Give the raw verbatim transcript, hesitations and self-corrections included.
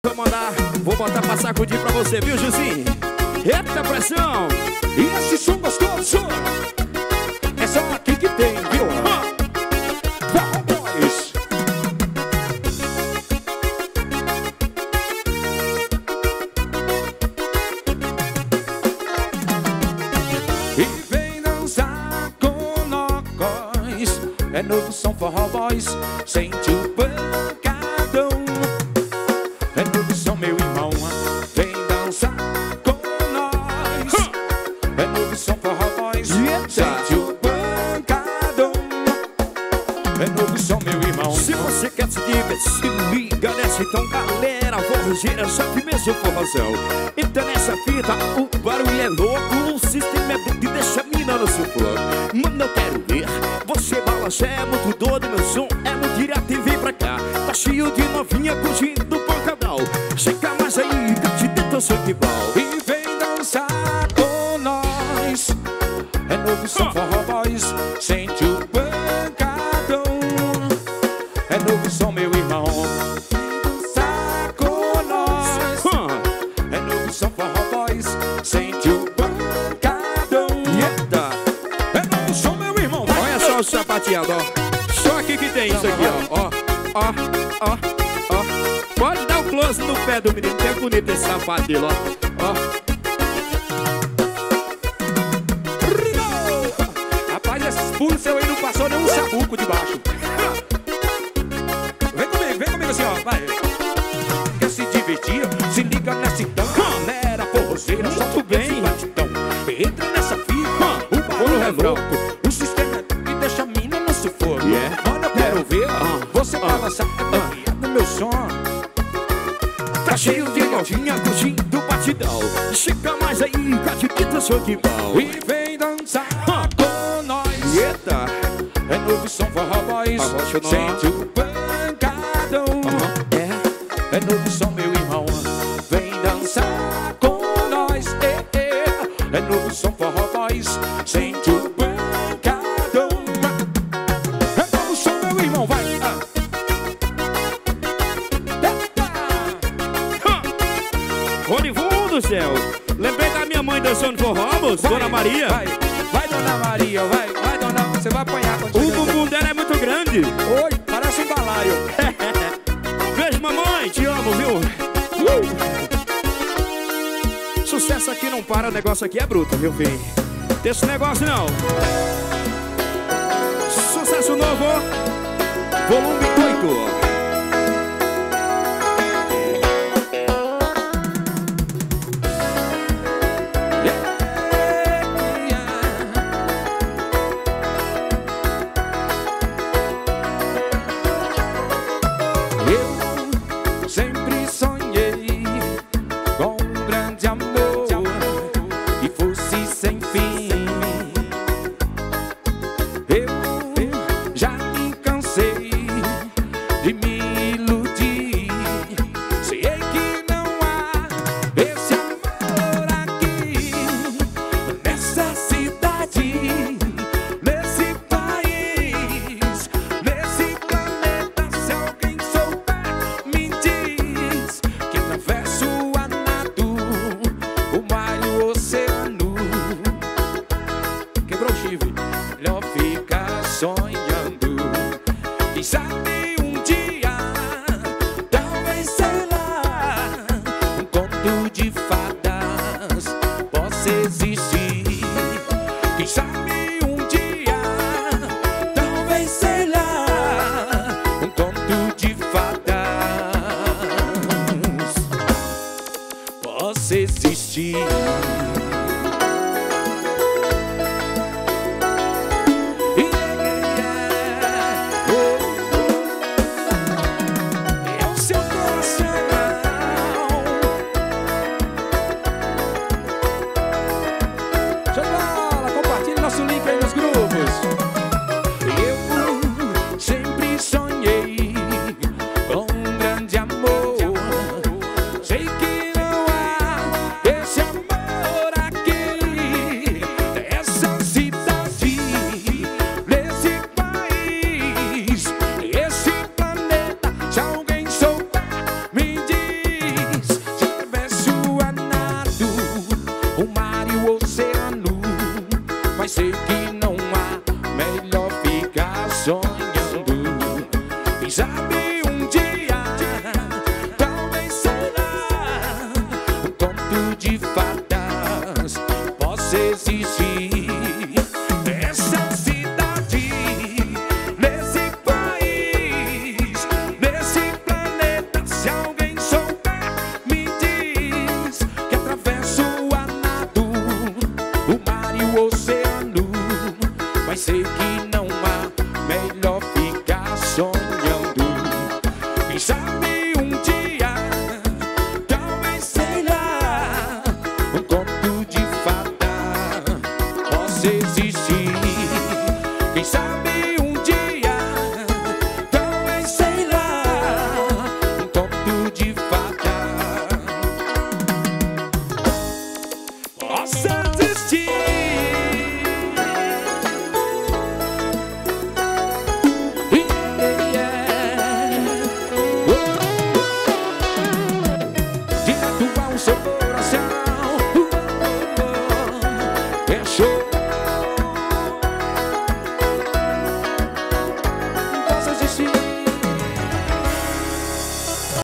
Vou mandar, vou botar pra sacudir pra você, viu, Juzinho? Eita pressão! E esse som gostoso é só aqui que tem, viu? Boys. E vem dançar com nós. É novo som Forró Boys. Sente o pancadão. É novo som, meu irmão. Vem dançar com nós. É novo som Forró Boys. Sente o pancadão. É novo som, meu irmão. Se você quer se divertir, se liga nessa. Então galera, forrozeira, só que mesmo forrozão. Então nessa fita, o barulho é louco. O sistema é bruto e deixa a mina no sufoco. Mano, eu quero ver você balançar. É muito doido, meu som é muito direto e vem pra cá. Tá cheio de novinha curtindo o pancadão. Chega mais aí, cante teu sangue bom. E vem dançar com nós. É novo som Forró Boys. Sente o pancadão. É novo som, meu irmão. Vem dançar com nós. É novo som Forró Boys. Sente o pancadão. Eita! É novo som, meu irmão. Olha só o sapateado, ó. Só aqui que tem isso aqui, ó. Ó, ó, ó, ó. Pode dar o close no pé do menino, que é bonito esse sapato dele, ó. Ó. Rapaz, esses pulos seu aí não passou nem um sabuco de baixo. Vem comigo, vem comigo assim, ó. Vai. Quer se divertir? Se liga nessa então. Galera forrozeira, solta bem batidão. Entra nessa fita, o barulho é louco. O sistema que deixa a mina no sufoco. Yeah. Mano, eu quero ver você balançar no meu som. Tá cheio de novinha curtindo o batidão. Chega mais aí, cate teu sangue bom. E vem dançar com nós. Eita! É novo som Forró Boys. Abaixo Sente o pancadão. É. É novo som, meu irmão. Vem dançar com nós. É, é. É novo som Forró Boys. Sente o pancadão. É novo som, meu irmão. Vai. Ronivundo do céu! Lembrei da minha mãe dançando forró, moço, Vai, Dona Maria. Vai, vai, Dona Maria. Vai, vai, Dona. Você vai apanhar quando O chegar. bumbum dela é muito grande. Oi, parece um balaio. Beijo, mamãe, te amo, viu? Uh! Sucesso aqui não para, o negócio aqui é bruto, viu, filho? Tem esse negócio não. Sucesso novo, volume oito. Eu sempre sonhei com um grande amor e fosse sem fim. Eu já me cansei de me iludir. Sei que não há esse amor aqui nessa cidade, nesse país, nesse planeta. Se alguém souber, me diz que atravessa o nado, o mar e o oceano. Quebrou o chifre, melhor ficar sonhando. Quem sabe um dia, talvez, sei lá, um conto de fadas possa existir. Quem sabe um dia, talvez, sei lá, um conto de fadas possa existir. É o seu coração. Show de bola, compartilhe nosso link aí nos grupos. Eu sempre sonhei com um grande amor. Sei que